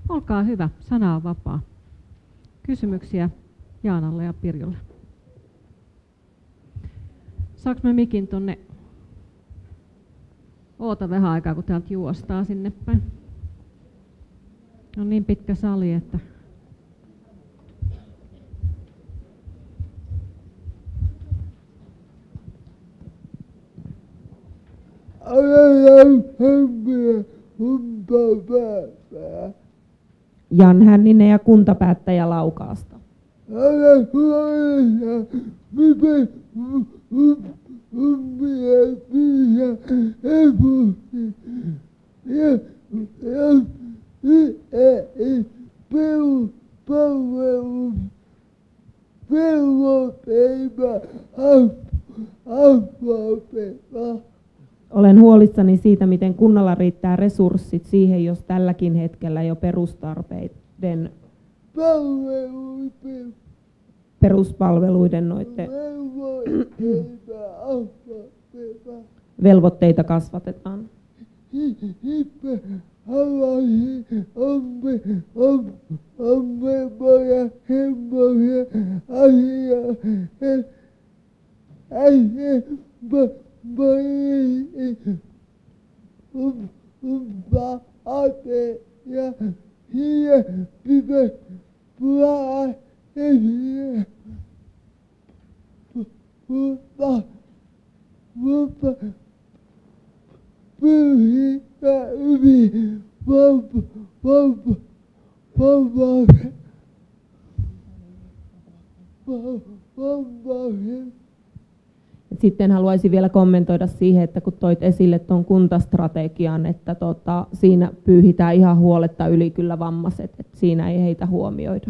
Olkaa hyvä, sana on vapaa. Kysymyksiä Jaanalle ja Pirjolle. Saanko mä mikin tonne? Oota vähän aikaa, kun täältä juostaa sinne päin. On niin pitkä sali, että... Jan Hänninen ja kuntapäättäjä Laukaasta. Olen huolissani siitä, miten kunnalla riittää resurssit siihen, jos tälläkin hetkellä jo perustarpeiden peruspalveluiden velvoitteita kasvatetaan. Sitten haluaisin vielä kommentoida siihen, että kun toit esille tuon kuntastrategian, että siinä pyyhitään ihan huoletta yli kyllä vammaiset, että siinä ei heitä huomioida.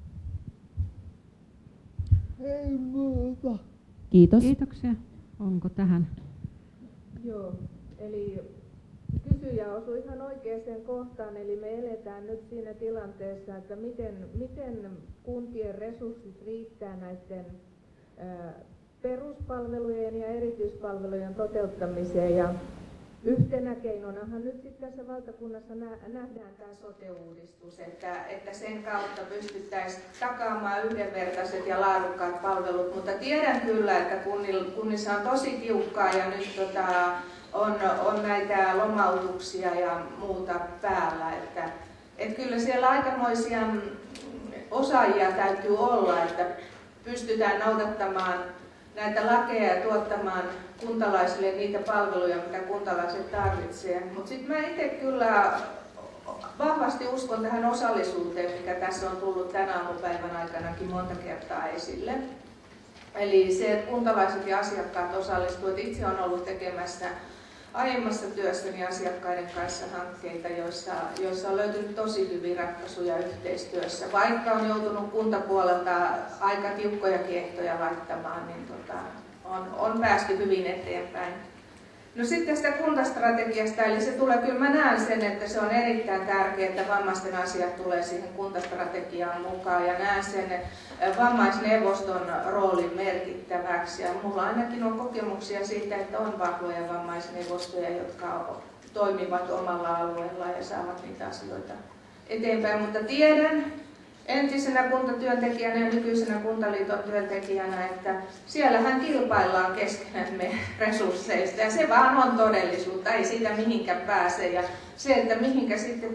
Ei muuta. Kiitos. Kiitoksia. Onko tähän? Joo, eli kysyjä osui ihan oikeaan kohtaan, eli me eletään nyt siinä tilanteessa, että miten kuntien resurssit riittää näiden peruspalvelujen ja erityispalvelujen toteuttamiseen. Ja yhtenä keinonahan nyt sitten tässä valtakunnassa nähdään tämä sote-uudistus, että sen kautta pystyttäisiin takaamaan yhdenvertaiset ja laadukkaat palvelut, mutta tiedän kyllä, että kunnissa on tosi tiukkaa ja nyt on näitä lomautuksia ja muuta päällä, että kyllä siellä aikamoisia osaajia täytyy olla, että pystytään noudattamaan näitä lakeja ja tuottamaan kuntalaisille niitä palveluja, mitä kuntalaiset tarvitsevat. Mutta sitten mä itse kyllä vahvasti uskon tähän osallisuuteen, mikä tässä on tullut tänä aamupäivän aikanakin monta kertaa esille. Eli se, että kuntalaiset ja asiakkaat osallistuvat. Itse olen ollut tekemässä aiemmassa työssäni asiakkaiden kanssa hankkeita, joissa on löytynyt tosi hyviä ratkaisuja yhteistyössä. Vaikka on joutunut kuntapuolelta aika tiukkoja ehtoja laittamaan, niin on päästy hyvin eteenpäin. No sitten tästä kuntastrategiasta, eli se tulee, kyllä mä näen sen, että se on erittäin tärkeää, että vammaisten asiat tulee siihen kuntastrategiaan mukaan ja näen sen vammaisneuvoston roolin merkittäväksi. Ja mulla ainakin on kokemuksia siitä, että on vahvoja vammaisneuvostoja, jotka toimivat omalla alueellaan ja saavat niitä asioita eteenpäin, mutta tiedän entisenä kuntatyöntekijänä ja nykyisenä kuntaliiton työntekijänä, että siellähän kilpaillaan keskenämme resursseista ja se vaan on todellisuutta, ei siitä mihinkään pääse. Ja se, että mihinkä sitten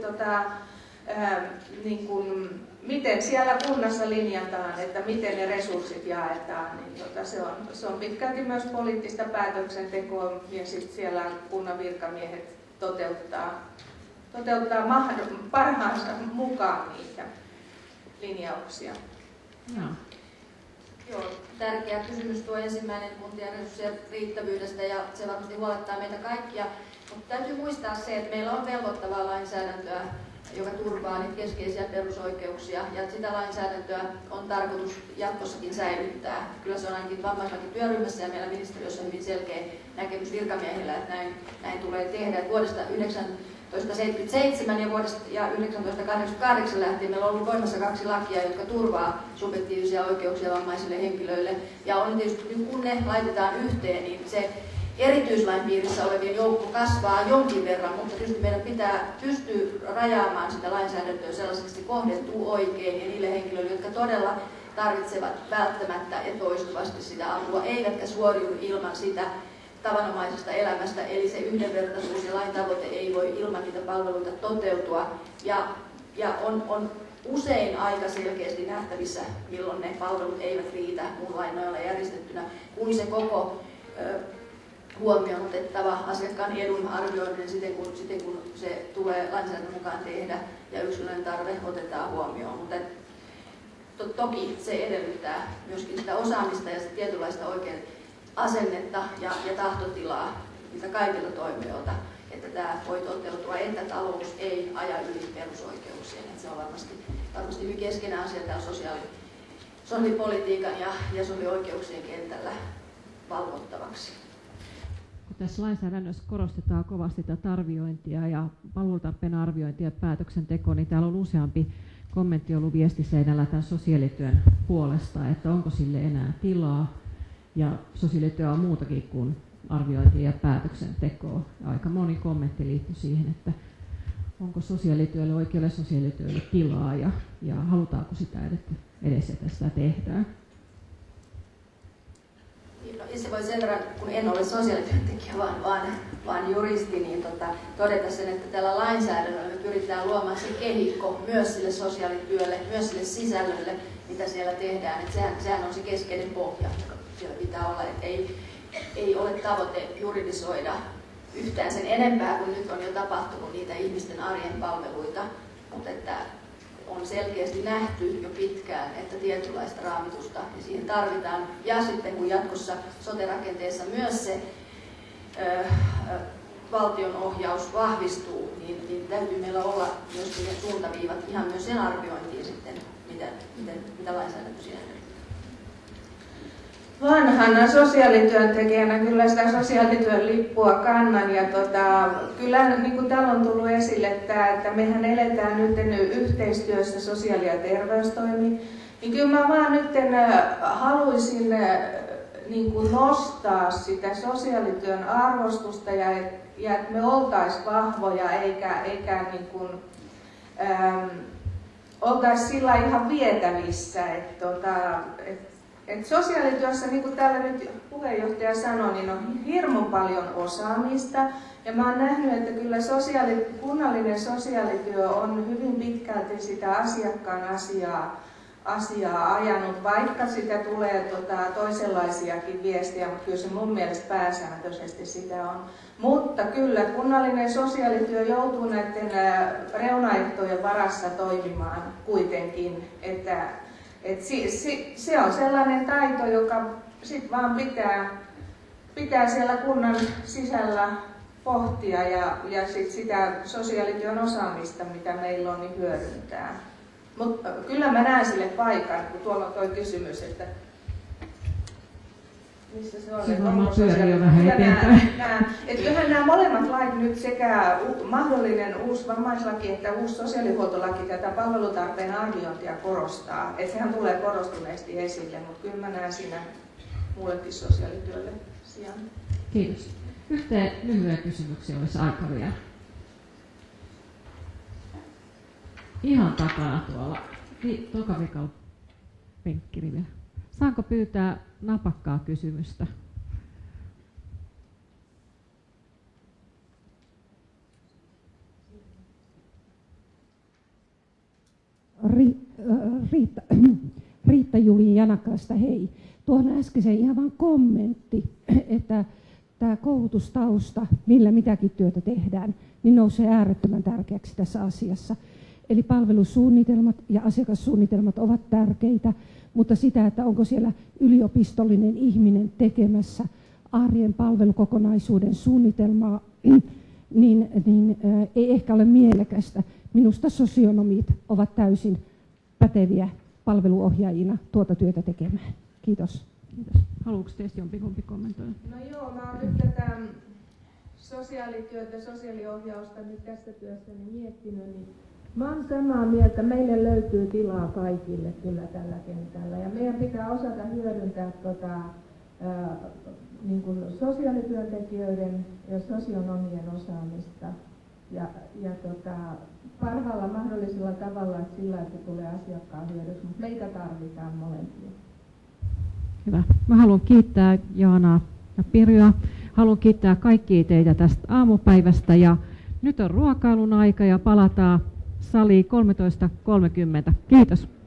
miten siellä kunnassa linjataan, että miten ne resurssit jaetaan, niin se on pitkälti myös poliittista päätöksentekoa ja sitten siellä kunnan virkamiehet toteuttaa parhaansa mukaan niitä linjauksia. Joo, tärkeä kysymys tuo ensimmäinen kuntien resurssien riittävyydestä ja se varmasti huolettaa meitä kaikkia. Mutta täytyy muistaa se, että meillä on velvoittavaa lainsäädäntöä, joka turvaa niitä keskeisiä perusoikeuksia ja sitä lainsäädäntöä on tarkoitus jatkossakin säilyttää. Kyllä se on ainakin vammaislakityöryhmässä ja meillä ministeriössä hyvin selkeä näkemys virkamiehillä, että näin tulee tehdä. Et vuodesta 1977 ja vuodesta 1988 lähtien meillä on ollut voimassa 2 lakia, jotka turvaa subjektiivisia oikeuksia vammaisille henkilöille. Ja on tietysti, kun ne laitetaan yhteen, niin erityislain piirissä olevien joukko kasvaa jonkin verran, mutta tietysti meidän pitää pystyä rajaamaan sitä lainsäädäntöä sellaiseksi, että se kohdentuu oikein ja niille henkilöille, jotka todella tarvitsevat välttämättä ja toistuvasti sitä apua, eivätkä suoriudu ilman sitä tavanomaisesta elämästä, eli se yhdenvertaisuus ja lain tavoite ei voi ilman niitä palveluita toteutua. Ja on usein aika selkeästi nähtävissä, milloin ne palvelut eivät riitä muun lain nojalla järjestettynä, kun se koko huomioon otettava asiakkaan edun arvioiminen siten kun se tulee lainsäädännön mukaan tehdä ja yksilöllinen tarve otetaan huomioon. Mutta toki se edellyttää myöskin sitä osaamista ja sitä tietynlaista oikein asennetta ja tahtotilaa niitä kaikilta toimijoilta, että tämä voi toteutua, että talous ei aja yli perusoikeuksien. Että se on varmasti hyvin keskeinen asia täällä sosiaalipolitiikan ja sosiaalioikeuksien kentällä valvottavaksi. Kun tässä lainsäädännössä korostetaan kovasti tätä arviointia ja palvelutarpeen arviointia ja päätöksentekoa, niin täällä on useampi kommentti ollut viestiseinällä tämän sosiaalityön puolesta, että onko sille enää tilaa. Ja sosiaalityö on muutakin kuin arviointia ja päätöksentekoa. Aika moni kommentti liittyy siihen, että onko sosiaalityölle, oikealle sosiaalityölle tilaa ja halutaanko sitä edes, että sitä tehdään. No, itse voi sen verran, kun en ole sosiaalityöntekijä, vaan juristi, niin todeta sen, että tällä lainsäädännöllä me pyritään luomaan se kehikko myös sille sosiaalityölle, myös sille sisällölle, mitä siellä tehdään. Että sehän on se keskeinen pohja, joka siellä pitää olla. Että ei ole tavoite juridisoida yhtään sen enempää kuin nyt on jo tapahtunut niitä ihmisten arjen palveluita, mutta että on selkeästi nähty jo pitkään, että tietynlaista raamitusta ja siihen tarvitaan. Ja sitten kun jatkossa sote-rakenteessa myös se valtionohjaus vahvistuu, niin täytyy meillä olla myöskin ne suuntaviivat ihan myös sen arviointiin sitten, mitä lainsäädäntö siinä edellyttää. Vanhana sosiaalityöntekijänä kyllä sitä sosiaalityön lippua kannan ja kyllä niin kuin täällä on tullut esille, että mehän eletään nyt yhteistyössä sosio- ja terveystoimi, niin kyllä mä vaan nyt haluaisin niin kuin nostaa sitä sosiaalityön arvostusta ja että me oltaisiin vahvoja eikä niin kuin, oltaisiin sillä ihan vietävissä, että sosiaalityössä, niin kuin täällä nyt puheenjohtaja sanoi, niin on hirmu paljon osaamista. Ja mä oon nähnyt, että kyllä kunnallinen sosiaalityö on hyvin pitkälti sitä asiakkaan asiaa ajanut, vaikka sitä tulee toisenlaisiakin viestiä, mutta kyllä se mun mielestä pääsääntöisesti sitä on. Mutta kyllä kunnallinen sosiaalityö joutuu näiden reunaehtojen varassa toimimaan kuitenkin, että se on sellainen taito, joka sit vaan pitää siellä kunnan sisällä pohtia ja sit sitä sosiaalityön osaamista, mitä meillä on, niin hyödyntää. Mutta kyllä mä näen sille paikan, kun tuolla on toi kysymys, että missä se on? Kyllähän nämä molemmat lait nyt, sekä mahdollinen uusi vammaislaki että uusi sosiaalihuoltolaki, tätä palvelutarpeen arviointia korostaa. Että sehän tulee korostuneesti esille, mutta kyllä mä näen siinä muullekin sosiaalityölle sijaan. Kiitos. Yhteen lyhyen kysymykseen olisi aika vielä. Ihan takana tuolla, tokavikalla penkkirivillä. Saanko pyytää napakkaa kysymystä? Riitta Julin Janakasta, hei. Tuohon äskeiseen ihan vain kommentti, että tämä koulutustausta, millä mitäkin työtä tehdään, niin nousee äärettömän tärkeäksi tässä asiassa. Eli palvelusuunnitelmat ja asiakassuunnitelmat ovat tärkeitä, mutta sitä, että onko siellä yliopistollinen ihminen tekemässä arjen palvelukokonaisuuden suunnitelmaa, niin ei ehkä ole mielekästä. Minusta sosionomit ovat täysin päteviä palveluohjaajina tuota työtä tekemään. Kiitos. Kiitos. Haluatko teistä jompikumpi kommentoida? No joo, mä oon nyt tätä sosiaalityötä, sosiaaliohjausta nyt tässä työssäni miettinyt, niin mä oon samaa mieltä, meille löytyy tilaa kaikille kyllä tällä kentällä ja meidän pitää osata hyödyntää niin kuin sosiaalityöntekijöiden ja sosionomien osaamista ja parhaalla mahdollisella tavalla sillä, että tulee asiakkaan hyödyksi, mutta meitä tarvitaan molempia. Hyvä. Mä haluan kiittää Jaanaa ja Pirjoa. Haluan kiittää kaikkia teitä tästä aamupäivästä ja nyt on ruokailun aika ja palataan saliin 13.30. Kiitos.